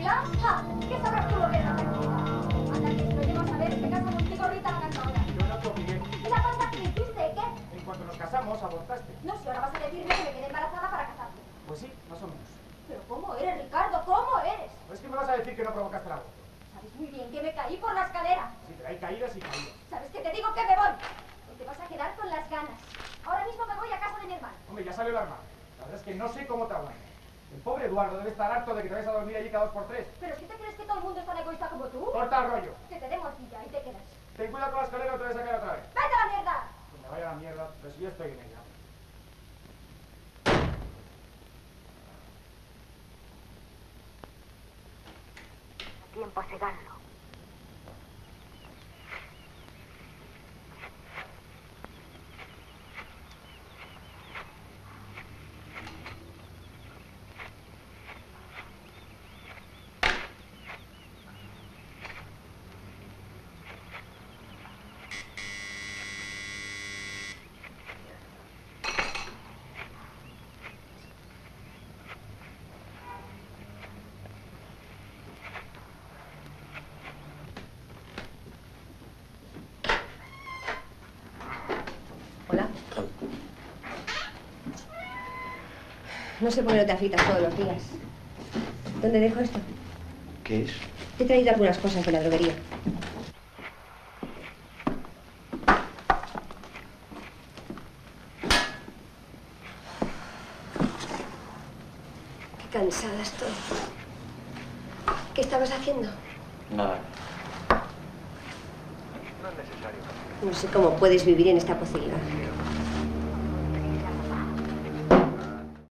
tranquila? ¡Ja! ¿Qué sabrás tú lo que es la tranquilidad? Anda, que si lo llevas a ver, se casa contigo Rita la cantadora. Yo no te obligué. ¿Y la falta que me hiciste, qué? En cuanto nos casamos, abortaste. No, si ahora vas a decirme que me quedé embarazada para casarme. Pues sí, más o menos. Pero ¿cómo eres, Ricardo? ¿Cómo eres? Pues es que me vas a decir que no provocaste el aborto. Sabes muy bien que me caí por la escalera. Sí, pero hay caídas y caídas. ¿Sabes que te digo que me voy? Y te vas a quedar con las ganas. Ahora mismo me voy a casa de mi hermano. Hombre, ya salió la hermana. La verdad es que no sé cómo te aguantas. El pobre Eduardo debe estar harto de que te vayas a dormir allí cada 2 por 3. ¿Pero si te crees que todo el mundo es tan egoísta como tú? Corta el rollo. Que te dé morcilla y te quedas. Ten cuidado con la escalera o te voy a sacar otra vez. ¡Vete a la mierda! Que me vaya a la mierda, pero si yo estoy en ella. Tiempo a cegarlo. Hola. No sé por qué no te afeitas todos los días. ¿Dónde dejo esto? ¿Qué es? Te he traído algunas cosas de la droguería. Qué cansada estoy. ¿Qué estabas haciendo? Nada. No sé cómo puedes vivir en esta pocilga.